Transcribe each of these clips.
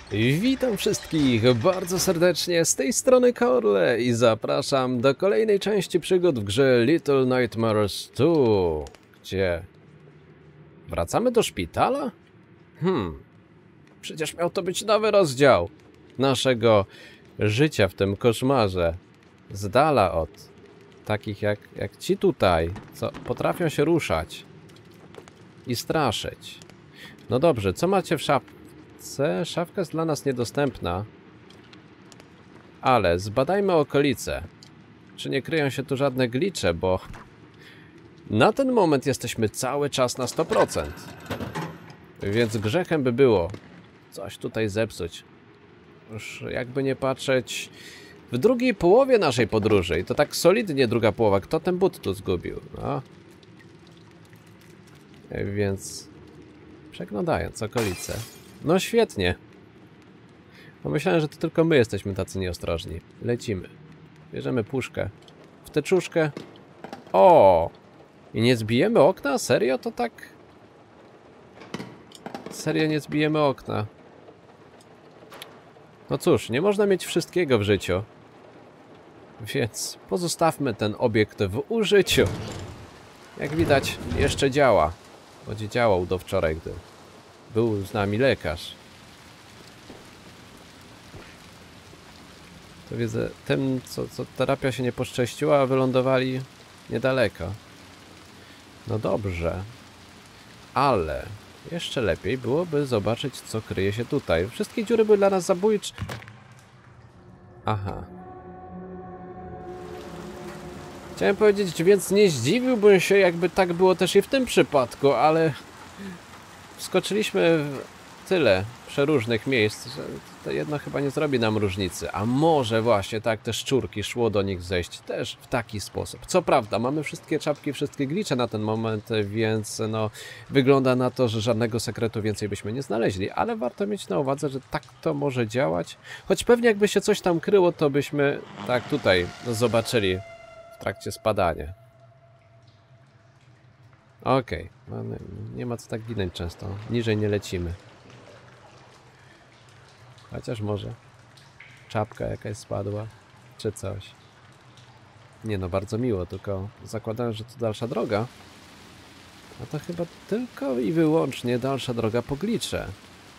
Witam wszystkich bardzo serdecznie, z tej strony Korle i zapraszam do kolejnej części przygód w grze Little Nightmares 2, gdzie wracamy do szpitala? Przecież miał to być nowy rozdział naszego życia w tym koszmarze, z dala od takich jak ci tutaj, co potrafią się ruszać i straszyć. No dobrze, co macie w szafce? Szafka jest dla nas niedostępna, ale zbadajmy okolice. Czy nie kryją się tu żadne glicze, bo na ten moment jesteśmy cały czas na 100%. Więc grzechem by było coś tutaj zepsuć. Już jakby nie patrzeć, w drugiej połowie naszej podróży, i to tak solidnie druga połowa, kto ten but tu zgubił? No. Więc przeglądając okolice. No świetnie. No myślałem, że to tylko my jesteśmy tacy nieostrożni. Lecimy. Bierzemy puszkę. W teczuszkę. O! I nie zbijemy okna? Serio? To tak? Serio nie zbijemy okna. No cóż, nie można mieć wszystkiego w życiu. Więc pozostawmy ten obiekt w użyciu. Jak widać, jeszcze działa. Choć działał do wczoraj, gdy był z nami lekarz. To wiedzę, tym, co terapia się nie poszczęściła, wylądowali niedaleko. No dobrze. Ale jeszcze lepiej byłoby zobaczyć, co kryje się tutaj. Wszystkie dziury były dla nas zabójcze. Aha. Chciałem powiedzieć, więc nie zdziwiłbym się, jakby tak było też i w tym przypadku, ale wskoczyliśmy w tyle przeróżnych miejsc, że to jedno chyba nie zrobi nam różnicy. A może właśnie tak te szczurki szło do nich zejść też w taki sposób. Co prawda, mamy wszystkie czapki, wszystkie glicze na ten moment, więc no wygląda na to, że żadnego sekretu więcej byśmy nie znaleźli, ale warto mieć na uwadze, że tak to może działać. Choć pewnie jakby się coś tam kryło, to byśmy tak tutaj zobaczyli w trakcie spadania. Okej, nie ma co tak ginąć często. Niżej nie lecimy. Chociaż może czapka jakaś spadła, czy coś. Nie no, bardzo miło, tylko zakładałem, że to dalsza droga. A to chyba tylko i wyłącznie dalsza droga po glicze.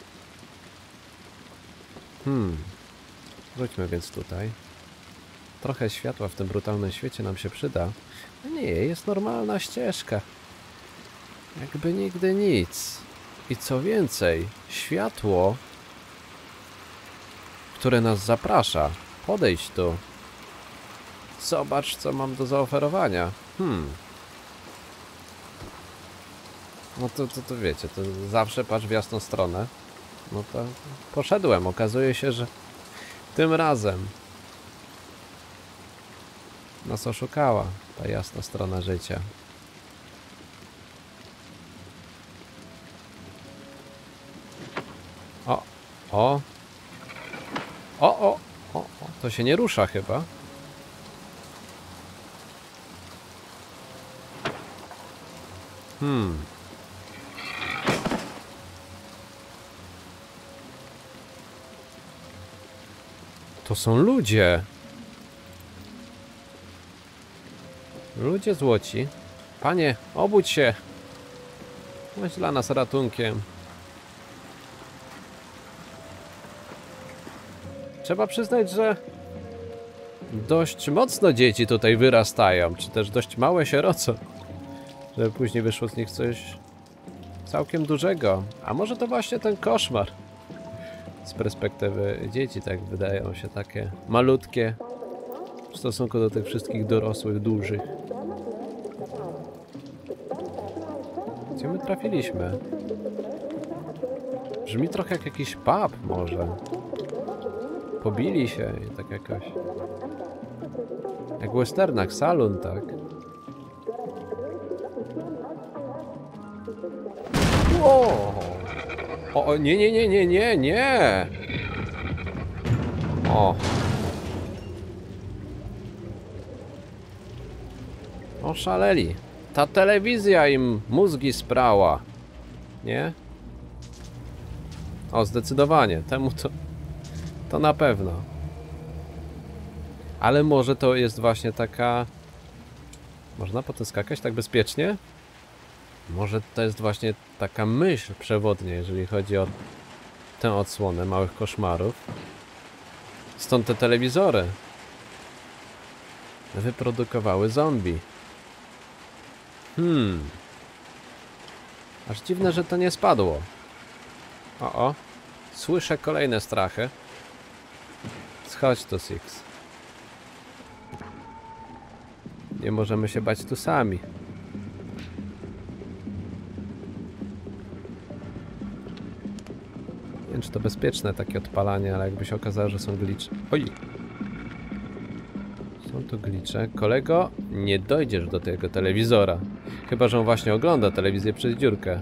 Wróćmy więc tutaj. Trochę światła w tym brutalnym świecie nam się przyda. A nie, jest normalna ścieżka. Jakby nigdy nic. I co więcej, światło, które nas zaprasza. Podejdź tu. Zobacz, co mam do zaoferowania. No to wiecie, to zawsze patrz w jasną stronę. No to poszedłem. Okazuje się, że tym razem nas oszukała ta jasna strona życia. O, to się nie rusza chyba. To są ludzie. Ludzie złoci. Panie, obudź się. Bądź dla nas ratunkiem. Trzeba przyznać, że dość mocno dzieci tutaj wyrastają, czy też dość małe się rodzą, żeby później wyszło z nich coś całkiem dużego. A może to właśnie ten koszmar? Z perspektywy dzieci tak wydają się takie malutkie w stosunku do tych wszystkich dorosłych, dużych. Gdzie my trafiliśmy? Brzmi trochę jak jakiś pub może. Pobili się i tak jakoś. Jak w westernach, salon, tak? O, nie! O. Oszaleli. Ta telewizja im mózgi sprała. Nie? O, zdecydowanie. Temu to na pewno. Ale może to jest właśnie taka... Można po tym skakać tak bezpiecznie? Może to jest właśnie taka myśl przewodnia, jeżeli chodzi o tę odsłonę małych koszmarów. Stąd te telewizory wyprodukowały zombie. Aż dziwne, że to nie spadło. O. Słyszę kolejne strachy. Schodź tu, Six. Nie możemy się bać tu sami. Nie wiem, czy to bezpieczne takie odpalanie, ale jakby się okazało, że są glicze. Oj! Są tu glicze. Kolego, nie dojdziesz do tego telewizora. Chyba że on właśnie ogląda telewizję przez dziurkę.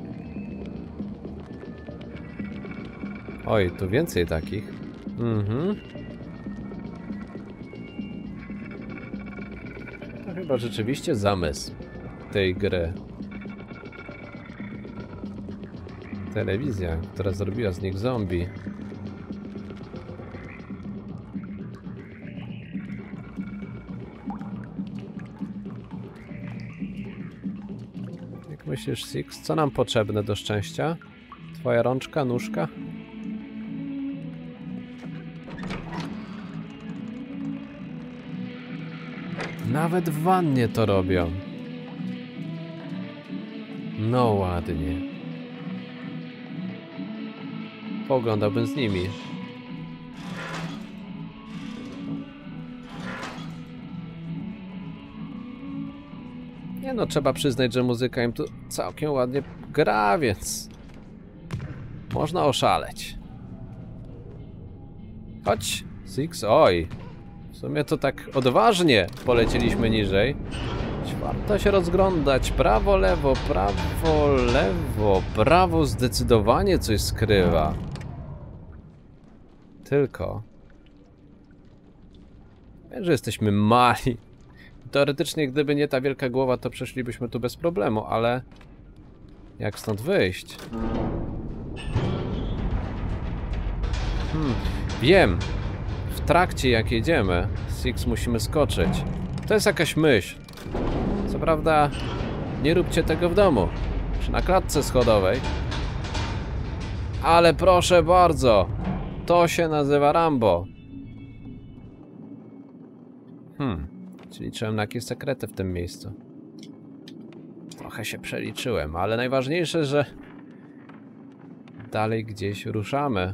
Oj, tu więcej takich. To chyba rzeczywiście zamysł tej gry. Telewizja, która zrobiła z nich zombie. Jak myślisz, Six, co nam potrzebne do szczęścia? Twoja rączka, nóżka? Nawet w wannie to robią. No ładnie. Pooglądałbym z nimi. Nie no, trzeba przyznać, że muzyka im tu całkiem ładnie gra, więc można oszaleć. Chodź, Six, oj. W sumie to tak odważnie polecieliśmy niżej. Warto się rozglądać. Prawo, lewo, prawo, lewo. Prawo zdecydowanie coś skrywa. Tylko... Wiem, że jesteśmy mali. Teoretycznie, gdyby nie ta wielka głowa, to przeszlibyśmy tu bez problemu, ale... Jak stąd wyjść? Wiem. W trakcie, jak jedziemy, Six, musimy skoczyć. To jest jakaś myśl. Co prawda, nie róbcie tego w domu, czy na klatce schodowej. Ale proszę bardzo, to się nazywa Rambo. Czyli liczyłem na jakieś sekrety w tym miejscu. Trochę się przeliczyłem, ale najważniejsze, że dalej gdzieś ruszamy.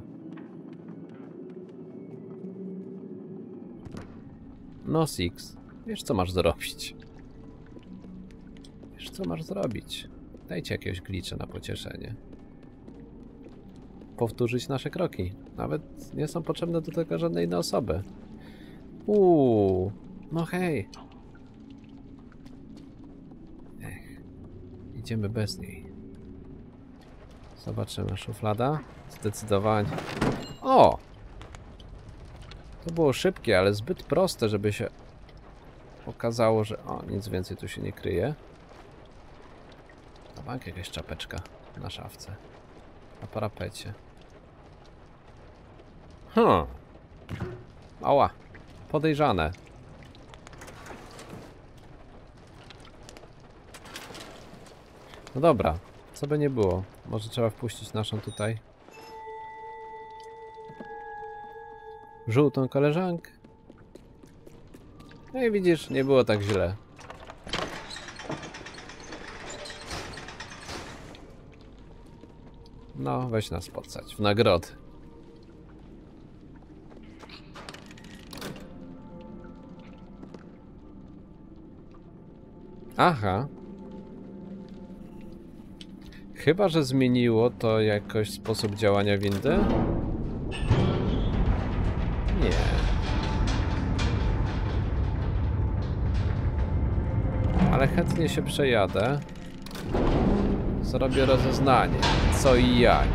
No, Six, wiesz co masz zrobić. Wiesz co masz zrobić. Dajcie jakiegoś glitcha na pocieszenie. Powtórzyć nasze kroki. Nawet nie są potrzebne do tego żadne inne osoby. No hej. Idziemy bez niej. Zobaczymy, szuflada. Zdecydowanie. O! To było szybkie, ale zbyt proste, żeby się okazało, że... O, nic więcej tu się nie kryje. Na bank jakaś czapeczka na szafce. Na parapecie. Ała. Podejrzane. No dobra. Co by nie było. Może trzeba wpuścić naszą tutaj żółtą koleżankę. No i widzisz, nie było tak źle. No, weź nas pocać w nagrody. Aha. Chyba że zmieniło to jakoś sposób działania windy? Nie. Ale chętnie się przejadę. Zrobię rozeznanie. Co i jak.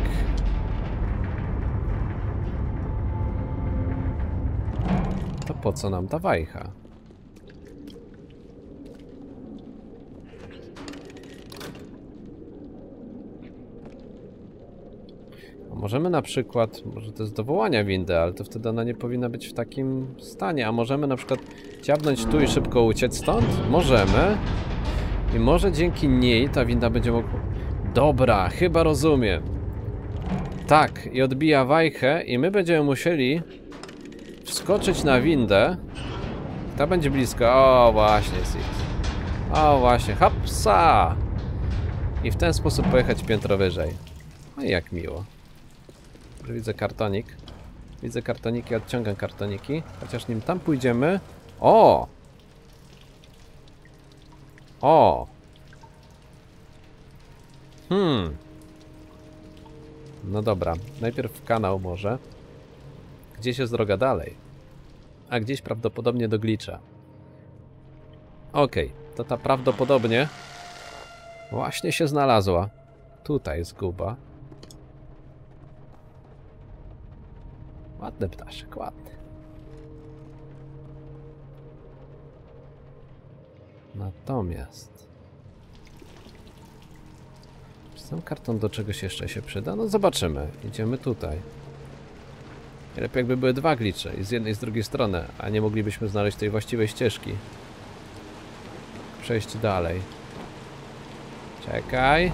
To po co nam ta wajcha? Możemy na przykład, może to jest do wołania windy, ale to wtedy ona nie powinna być w takim stanie, a możemy na przykład ciapnąć tu i szybko uciec stąd? Możemy. I może dzięki niej ta winda będzie mogła... Dobra, chyba rozumiem. Tak, i odbija wajchę i my będziemy musieli wskoczyć na windę. Ta będzie blisko. O, właśnie, Six. O, właśnie, hopsa! I w ten sposób pojechać piętro wyżej. No i jak miło. Widzę kartonik. Widzę kartoniki, odciągam kartoniki. Chociaż nim tam pójdziemy... O! O! No dobra, najpierw w kanał może. Gdzieś jest droga dalej. A gdzieś prawdopodobnie do Glitcha. Okej, to ta prawdopodobnie właśnie się znalazła. Tutaj jest guba. Ładny ptaszek, ładny. Natomiast... Czy ten karton do czegoś jeszcze się przyda? No zobaczymy. Idziemy tutaj. Lepiej jakby były dwa glitche i z jednej i z drugiej strony, a nie moglibyśmy znaleźć tej właściwej ścieżki. Przejść dalej. Czekaj.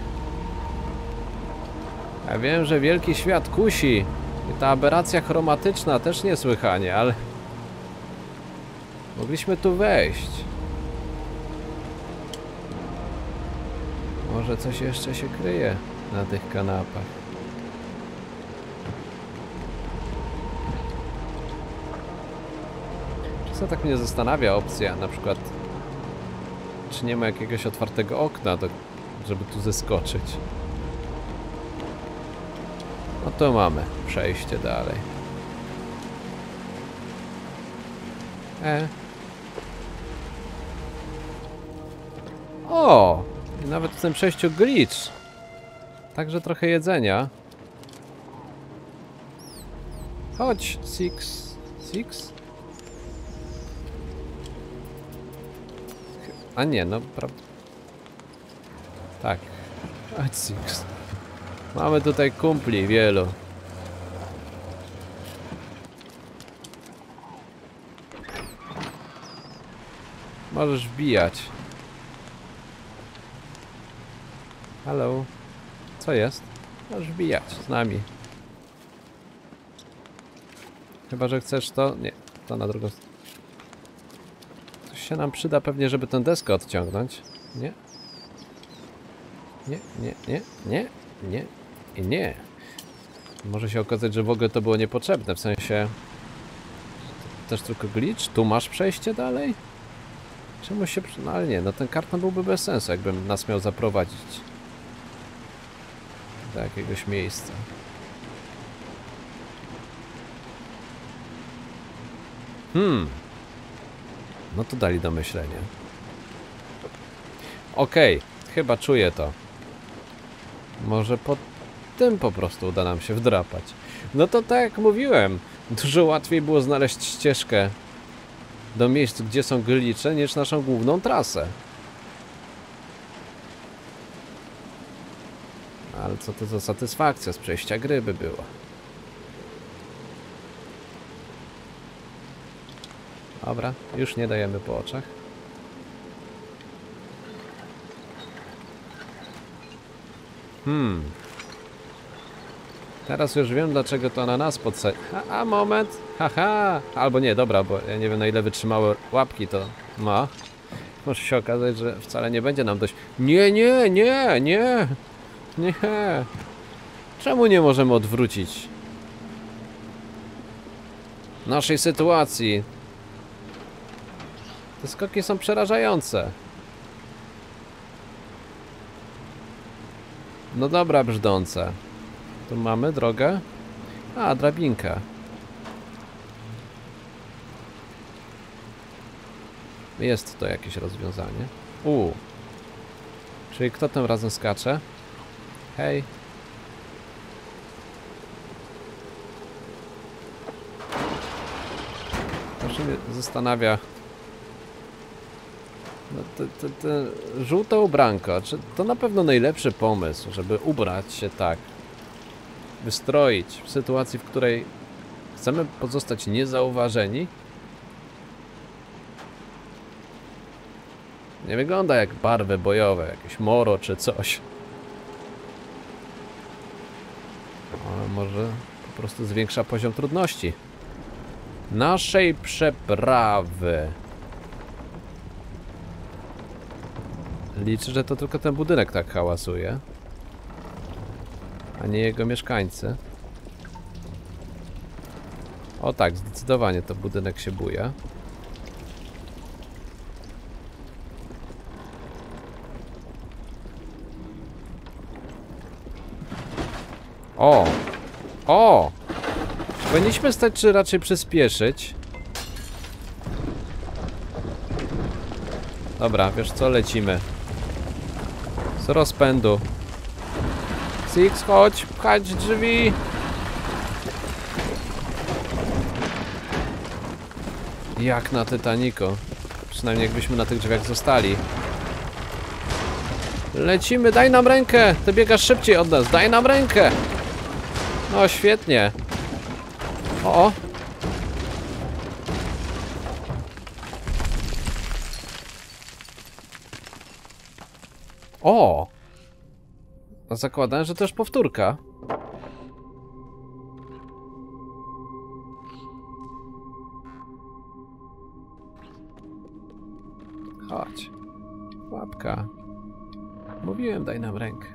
Ja wiem, że wielki świat kusi. I ta aberracja chromatyczna też niesłychanie, ale... Mogliśmy tu wejść. Może coś jeszcze się kryje na tych kanapach. Co tak mnie zastanawia opcja, na przykład... Czy nie ma jakiegoś otwartego okna, żeby tu zeskoczyć? No to mamy przejście dalej. O! I nawet w tym przejściu glitch. Także trochę jedzenia. Chodź, Six. Six? A nie, no prawda. Tak. Chodź, Six. Mamy tutaj kumpli wielu. Możesz wbijać. Halo. Co jest? Możesz wbijać z nami. Chyba że chcesz to... Nie, to na drugą stronę. Coś się nam przyda pewnie, żeby tę deskę odciągnąć. Nie? Nie, nie, nie, nie, nie i nie. Może się okazać, że w ogóle to było niepotrzebne, w sensie... To też tylko glitch? Tu masz przejście dalej? Czemu się... No ale nie, no ten karton byłby bez sensu, jakbym nas miał zaprowadzić do jakiegoś miejsca. No to dali do myślenia. Okej, chyba czuję to. Może po tym po prostu uda nam się wdrapać. No to tak jak mówiłem, dużo łatwiej było znaleźć ścieżkę do miejsc, gdzie są glitche, niż naszą główną trasę. Ale co to za satysfakcja z przejścia gry by była. Dobra, już nie dajemy po oczach. Teraz już wiem, dlaczego to na nas podsadzi. A moment! Haha! Albo nie, dobra, bo ja nie wiem, na ile wytrzymały łapki to ma. Może się okazać, że wcale nie będzie nam dość... Nie, nie, nie, nie! Nie! Czemu nie możemy odwrócić naszej sytuacji? Te skoki są przerażające. No dobra, brzdące. Tu mamy drogę. A, drabinka. Jest to jakieś rozwiązanie. Czyli kto tym razem skacze? Hej. To się mnie zastanawia. No, te żółte ubranko, czy to na pewno najlepszy pomysł, żeby ubrać się tak wystroić w sytuacji, w której chcemy pozostać niezauważeni? Nie wygląda jak barwy bojowe, jakieś moro czy coś. Ale może po prostu zwiększa poziom trudności naszej przeprawy. Liczę, że to tylko ten budynek tak hałasuje, a nie jego mieszkańcy. O tak, zdecydowanie to budynek się buja. O! O! Powinniśmy stać, czy raczej przyspieszyć? Dobra, wiesz co, lecimy. Z rozpędu. Six, chodź, pchać drzwi. Jak na Titanicu. Przynajmniej jakbyśmy na tych drzwiach zostali. Lecimy, daj nam rękę. Ty biegasz szybciej od nas, daj nam rękę. No świetnie. O. O. Zakładałem, że to już powtórka. Chodź. Łapka. Mówiłem, daj nam rękę.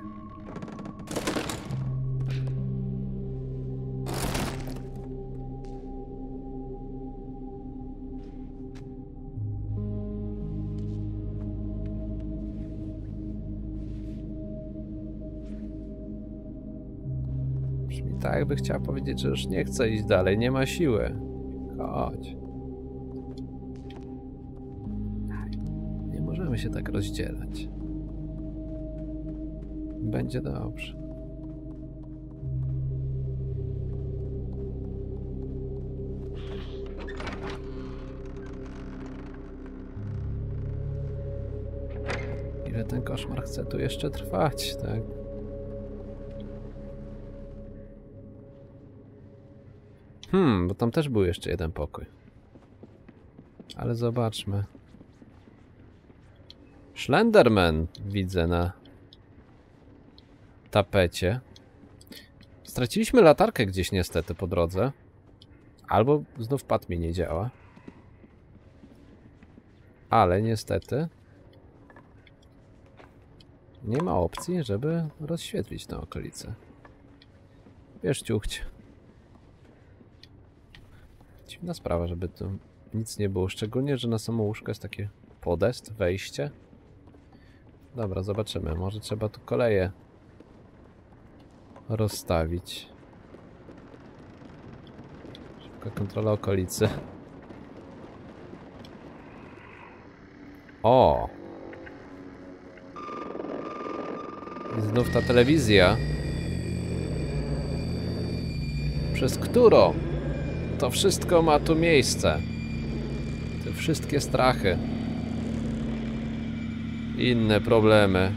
Brzmi tak, jakby chciała powiedzieć, że już nie chce iść dalej, nie ma siły. Chodź. Nie możemy się tak rozdzielać. Będzie dobrze. Ile ten koszmar chce tu jeszcze trwać, tak? Bo tam też był jeszcze jeden pokój. Ale zobaczmy. Slenderman widzę na tapecie. Straciliśmy latarkę gdzieś niestety po drodze. Albo znów pad mi nie działa. Ale niestety nie ma opcji, żeby rozświetlić tę okolicę. Wiesz, ciuchć. Dziwna sprawa, żeby tu nic nie było. Szczególnie, że na samo łóżko jest takie podest, wejście. Dobra, zobaczymy. Może trzeba tu koleje rozstawić. Szybka kontrola okolicy. O! I znów ta telewizja. Przez którą to wszystko ma tu miejsce. Te wszystkie strachy. Inne problemy.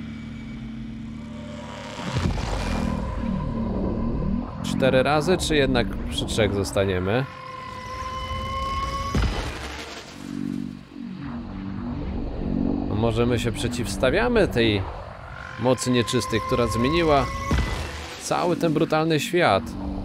4 razy, czy jednak przy 3 zostaniemy? A może my się przeciwstawiamy tej mocy nieczystej, która zmieniła cały ten brutalny świat?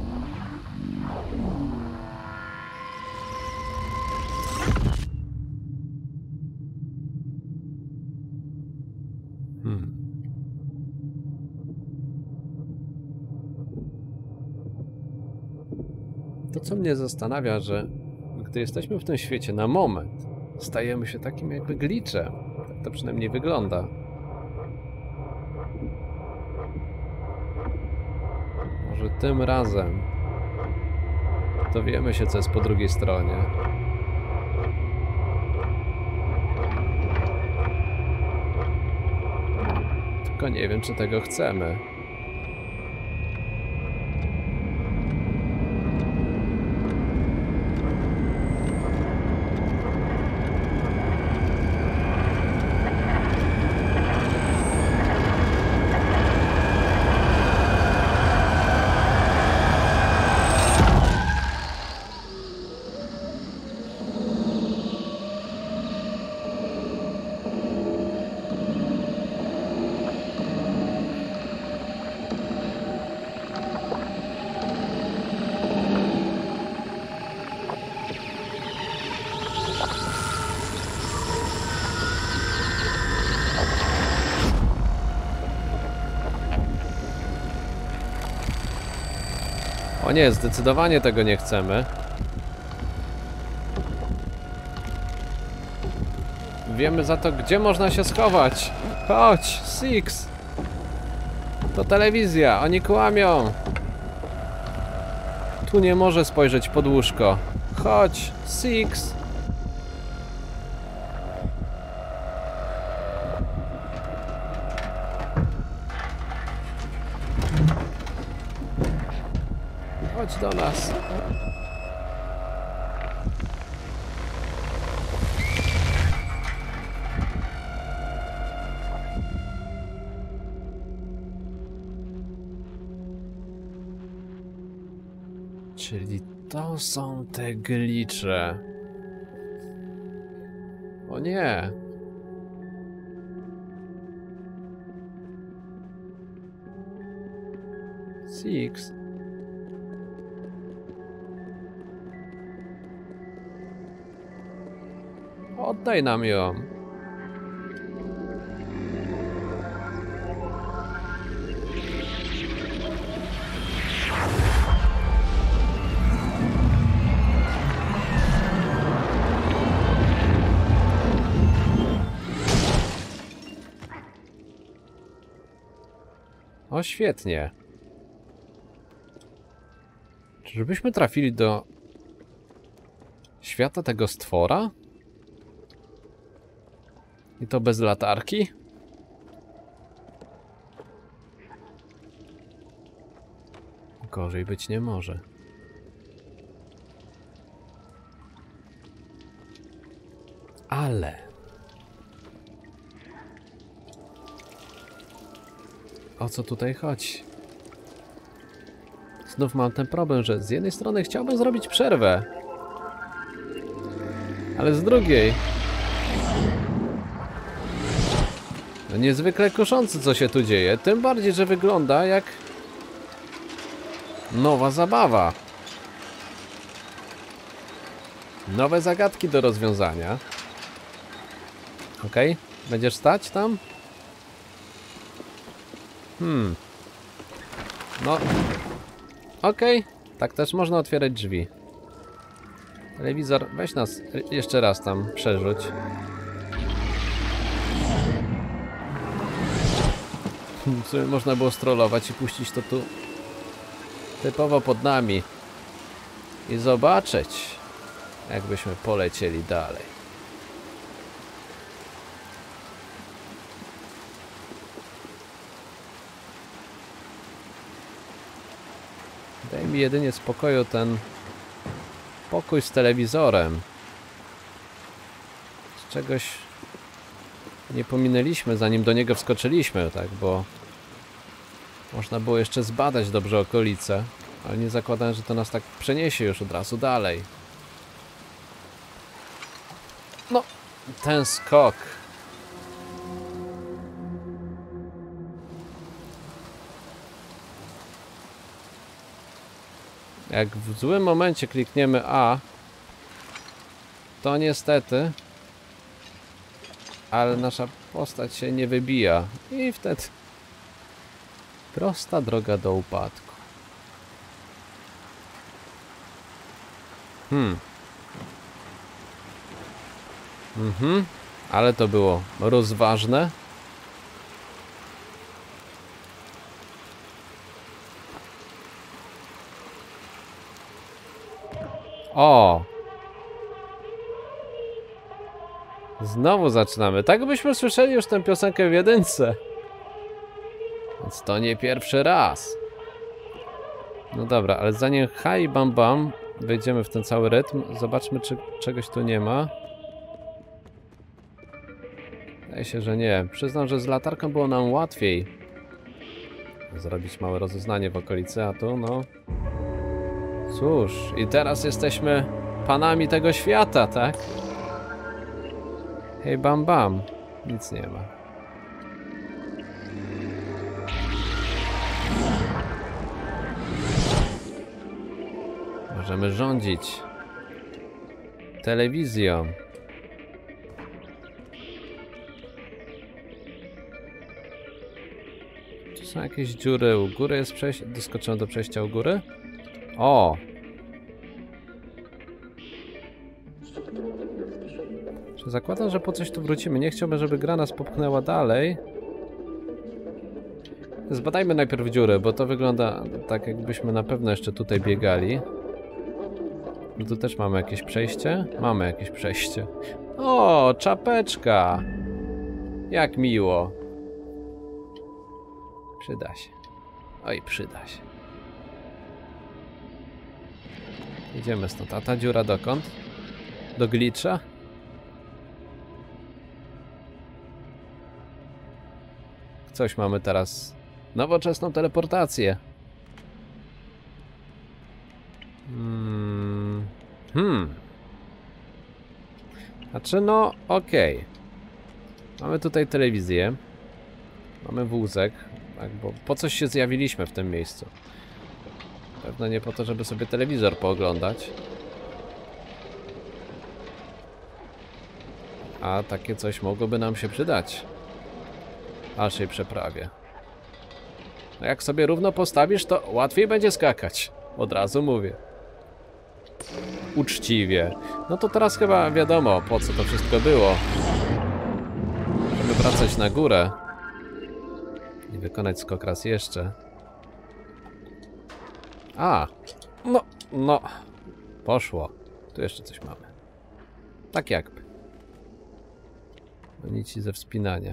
To, co mnie zastanawia, że gdy jesteśmy w tym świecie na moment, stajemy się takim jakby glitchem. Tak to przynajmniej wygląda. Może tym razem dowiemy się, co jest po drugiej stronie. Tylko nie wiem, czy tego chcemy. O nie, zdecydowanie tego nie chcemy. Wiemy za to, gdzie można się schować. Chodź, Six. To telewizja, oni kłamią. Tu nie może spojrzeć pod łóżko. Chodź, Six. Chodź do nas. Czyli to są te glicze. O nie. Six. Oddaj nam ją. O, świetnie. Czyżbyśmy trafili do świata tego stwora? I to bez latarki? Gorzej być nie może. Ale... o co tutaj chodzi? Znów mam ten problem, że z jednej strony chciałbym zrobić przerwę, ale z drugiej... no niezwykle kuszące, co się tu dzieje. Tym bardziej, że wygląda jak... nowa zabawa. Nowe zagadki do rozwiązania. Okej, będziesz stać tam? No. Okej, tak też można otwierać drzwi. Telewizor, weź nas jeszcze raz tam przerzuć. W sumie można było strollować i puścić to tu typowo pod nami. I zobaczyć, jakbyśmy polecieli dalej. Daj mi jedynie spokoju ten pokój z telewizorem. Z czegoś nie pominęliśmy, zanim do niego wskoczyliśmy, tak, bo można było jeszcze zbadać dobrze okolice, ale nie zakładałem, że to nas tak przeniesie już od razu dalej. No, ten skok. Jak w złym momencie klikniemy A, to niestety, ale nasza postać się nie wybija i wtedy prosta droga do upadku. Ale to było rozważne. O! Znowu zaczynamy. Tak byśmy słyszeli już tę piosenkę w jedynce. Więc to nie pierwszy raz. No dobra, ale zanim Hi Bam Bam wejdziemy w ten cały rytm, zobaczmy, czy czegoś tu nie ma. Wydaje się, że nie. Przyznam, że z latarką było nam łatwiej zrobić małe rozeznanie w okolicy, a tu no... cóż, i teraz jesteśmy panami tego świata, tak? Hej, Bam Bam. Nic nie ma. Możemy rządzić telewizją. Tu są jakieś dziury u góry, jest przejście. Doskoczyłem do przejścia u góry? O! Czy zakładam, że po coś tu wrócimy? Nie chciałbym, żeby gra nas popchnęła dalej. Zbadajmy najpierw dziurę, bo to wygląda tak, jakbyśmy na pewno jeszcze tutaj biegali. I tu też mamy jakieś przejście? Mamy jakieś przejście. O, czapeczka! Jak miło. Przyda się. Oj, przyda się. Idziemy stąd. A ta dziura dokąd? Do glitcha? Coś mamy teraz. Nowoczesną teleportację. Znaczy, no, okej. Mamy tutaj telewizję. Mamy wózek. Tak, bo po coś się zjawiliśmy w tym miejscu. Pewno nie po to, żeby sobie telewizor pooglądać. A takie coś mogłoby nam się przydać w dalszej przeprawie. No jak sobie równo postawisz, to łatwiej będzie skakać. Od razu mówię. Uczciwie. No to teraz chyba wiadomo, po co to wszystko było. Żeby wracać na górę i wykonać skok raz jeszcze. A! No. Poszło. Tu jeszcze coś mamy. Tak jakby. Nici ze wspinania.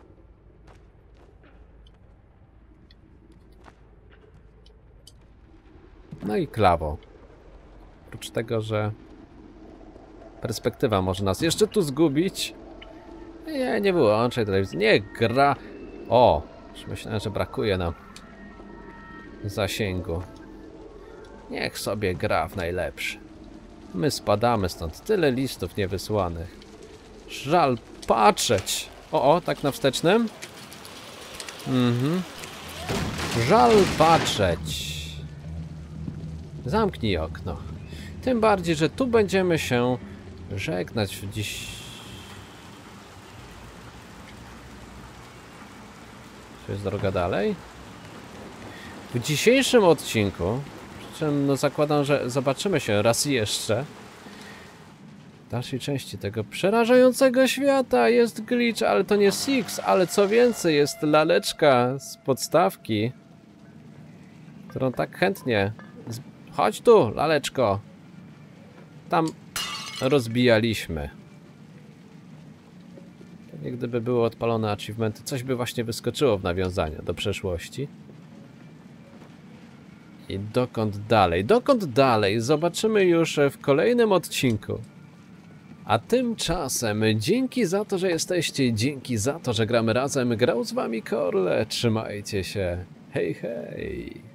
No i klawo. Oprócz tego, że perspektywa może nas jeszcze tu zgubić. Nie wyłączaj telewizji. Nie gra. O! Już myślałem, że brakuje nam zasięgu. Niech sobie gra w najlepszy. My spadamy stąd. Tyle listów niewysłanych. Żal patrzeć. O, tak na wstecznym? Żal patrzeć. Zamknij okno. Tym bardziej, że tu będziemy się żegnać w dziś. Czy jest droga dalej? W dzisiejszym odcinku, przy czym no zakładam, że zobaczymy się raz jeszcze. W dalszej części tego przerażającego świata jest glitch, ale to nie Six, ale co więcej, jest laleczka z podstawki, którą tak chętnie... Chodź tu, laleczko. Tam rozbijaliśmy. Pewnie gdyby były odpalone achievementy, coś by właśnie wyskoczyło w nawiązaniu do przeszłości. I dokąd dalej? Dokąd dalej? Zobaczymy już w kolejnym odcinku. A tymczasem dzięki za to, że jesteście, dzięki za to, że gramy razem. Grał z wami Korle. Trzymajcie się. Hej, hej.